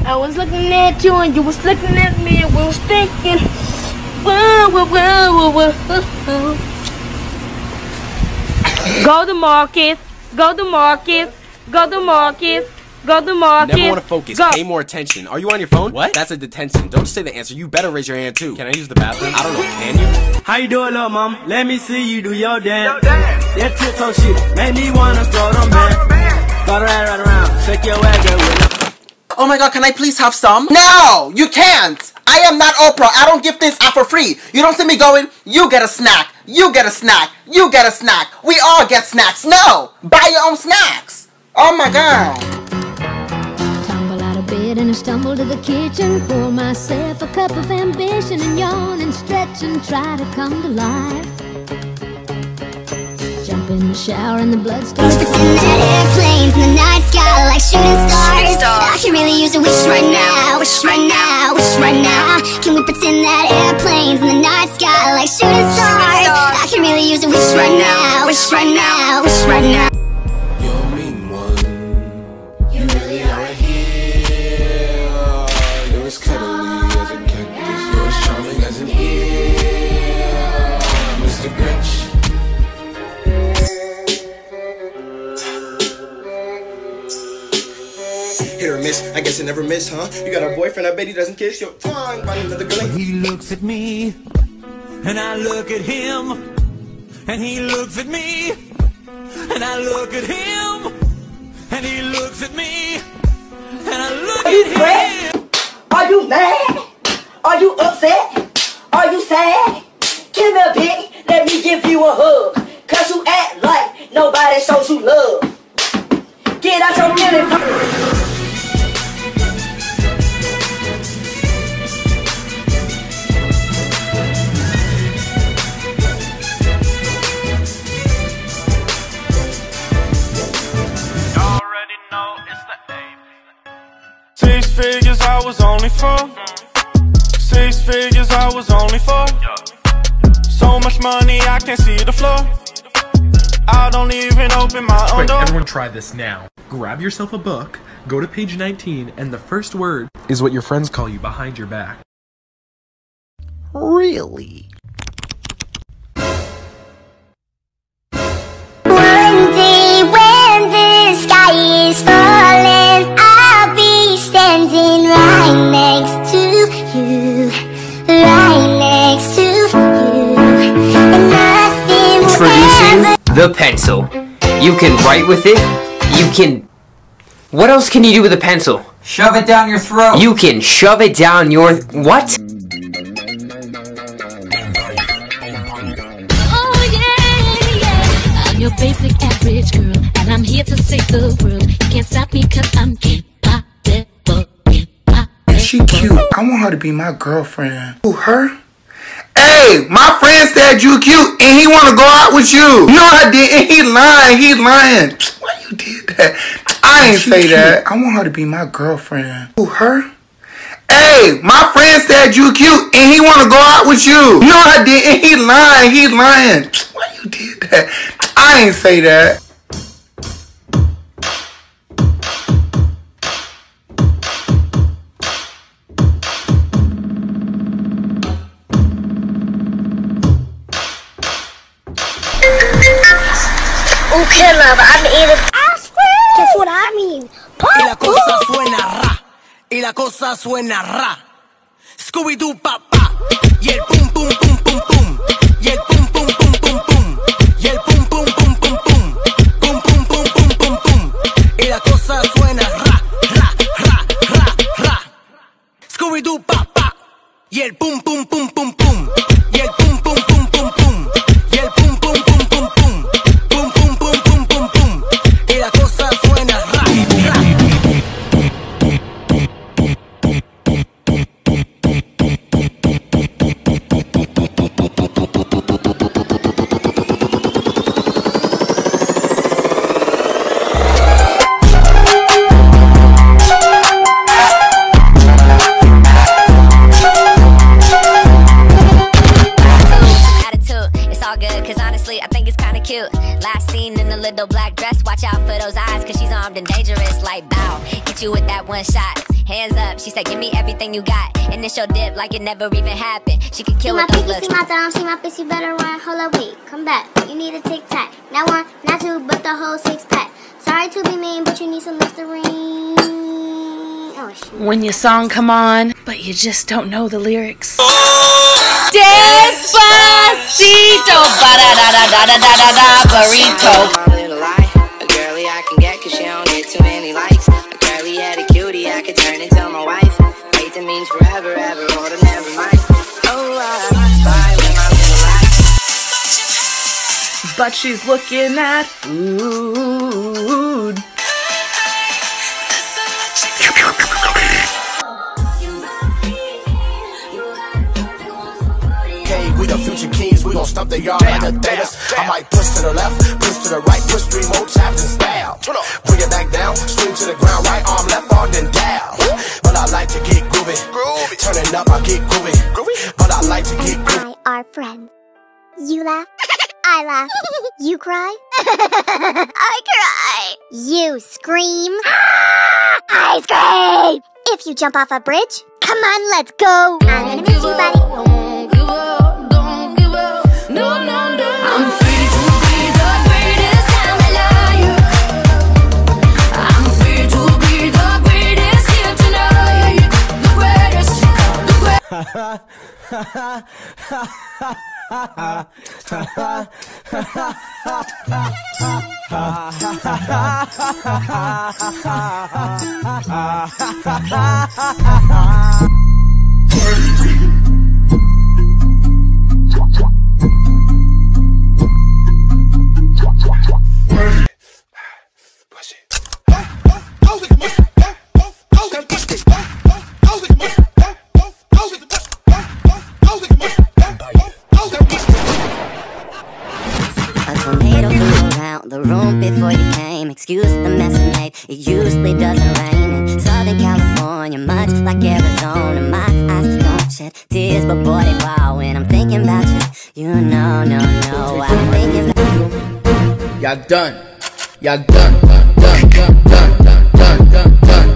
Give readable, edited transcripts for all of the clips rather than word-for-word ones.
I was looking at you and you was looking at me and we was thinking, whoa, whoa, whoa, whoa, whoa. Go to market, go to market, go to market, go to market. Never want to focus, pay more attention. Are you on your phone? What? That's a detention. Don't just say the answer, you better raise your hand too. Can I use the bathroom? I don't know, can you? How you doing, little mama? Let me see you do your dance. That tiptoe shit made me wanna throw them back. Go right around, shake your ass, girl. Oh my god, can I please have some? No, you can't. I am not Oprah. I don't give things out for free. You don't see me going, you get a snack, you get a snack, you get a snack. We all get snacks. No, buy your own snacks. Oh my god. Tumble out of bed and I stumble to the kitchen. Pour myself a cup of ambition and yawn and stretch and try to come to life. Jump in the shower and the blood starts to pretend that airplanes in the night sky like shooting stars. I can really use a wish right now, wish right now, wish right now. Can we pretend that airplanes in the night sky like shooting stars? I can really use a wish right now, wish right now, wish right now. You're a mean one. You really are a hero. You're as cuddly as a cactus. You're as charming as an eel. Mr. Grinch. Hit or miss, I guess you never miss, huh? You got a boyfriend, I bet he doesn't kiss you. Find another girl. He looks at me, and I look at him, and he looks at me, and I look at him, and he looks at me, and I look at him. Are you mad? Are you upset? Are you sad? Give me a pic, let me give you a hug. Cause you act like nobody shows you love. Get out your feelings. Six figures I was only for. 6 figures I was only for. So much money I can't see the floor. I don't even open my own door. Everyone try this now. Grab yourself a book, go to page 19, and the first word is what your friends call you behind your back. Really? One day when the sky is falling, I'll be standing right next to you, right next to you, and nothing will ever. The pencil. You can write with it. You can... What else can you do with a pencil? Shove it down your throat. You can shove it down your... What? Oh yeah, yeah. I'm your basic average girl, and I'm here to save the world. You can't stop me 'cause I'm incredible. She cute. I want her to be my girlfriend. Who, her? Hey, my friend said you cute and he wanna go out with you. No, I didn't. He lying. Why you did that? I ain't say that. I want her to be my girlfriend. Who, her? Hey, my friend said you cute and he wanna go out with you. No, I didn't. He lying. Why you did that? I ain't say that. Okay, love, I'm eating. I swear. Guess what I mean? Y la cosa suena ra, y la cosa suena ra. Scooby-Doo pa pa, y el pum pum pum pum pum, y el pum pum pum pum pum, y el pum pum pum pum pum, pum pum pum pum pum pum. Y la cosa suena ra, ra, ra, ra, ra. Scooby-Doo pa pa, y el pum pum pum pum pum, y el pum pum pum pum pum, y el pum pum pum pum pum, pum pum pum pum pum pum. Y la cosa suena ra, ra. Last seen in a little black dress. Watch out for those eyes, cause she's armed and dangerous like bow. Hit you with that one shot, Hands up, she said, give me everything you got. Initial dip like it never even happened. She could kill with those looks. See my thumb, see my fist, you better run. Hold up, wait, come back. You need a tic-tac. Not one, not two, but the whole six-pack. Sorry to be mean, but you need some Listerine. Oh, shit. When your song come on, but you just don't know the lyrics. Despacito, ba-da-da-da-da-da-da-da, burrito. My little lie, a girly I can get cause she don't get too many likes. A curly headed cutie I could turn into my wife. Wait, that means forever, ever, or to never mind. Oh, I spy with my little lie. But she's looking at food. We the future kings, we gon' stump the yard like the Davis. I might push to the left, push to the right, push 3 more taps and style. Bring it back down, swing to the ground, right arm, left arm, then down. But I like to get groovy, turn it up, I get groovy. But I like to get groovy. Our friends. You laugh, I laugh. You cry, I cry. You scream, I scream. If you jump off a bridge, come on, let's go. I'm gonna miss you, buddy. I'm free to be the greatest, I'm a liar. I'm free to be the greatest here tonight. The greatest, the the room before you came. Excuse the mess I made. It usually doesn't rain in Southern California, much like Arizona. My eyes don't shed tears, but boy they fall when I'm thinking about you. You know, no, I'm thinking about you. Y'all done. Y'all done. Done.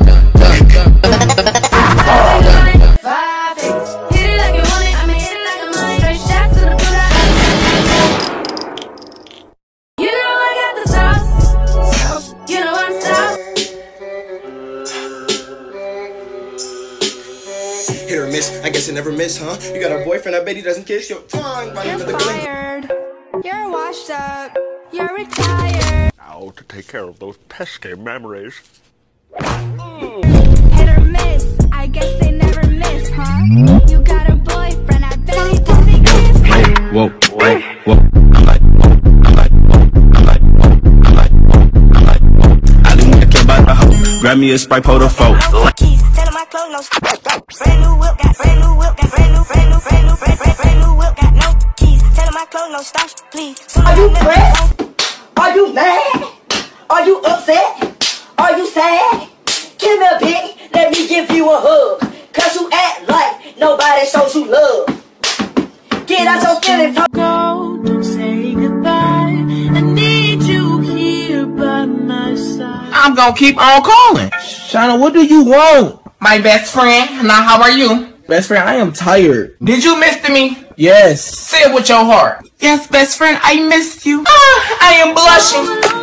Hit or miss, I guess it never miss, huh? You got a boyfriend, I bet he doesn't kiss you. You're fired. You're washed up. You're retired. Now to take care of those pesky memories. Hit or miss, I guess they never miss, huh? You got a boyfriend, I bet he doesn't kiss. Whoa. I didn't want to care about the hoe. Grab me a Sprite, pour the phone. Brand new whip, got brand new whip, got brand new whip, got no keys. Tell him my clothes no starch, please. Are you pressed? Are you mad? Are you upset? Are you sad? Give me a pic, let me give you a hug. Cause you act like nobody shows you love. Get out your feelings. Go, don't say goodbye. I need you here by my side. I'm gonna keep on calling. Shauna, what do you want? My best friend. Now, how are you? Best friend, I am tired. Did you miss me? Yes. Say it with your heart. Yes, best friend, I missed you. I am blushing.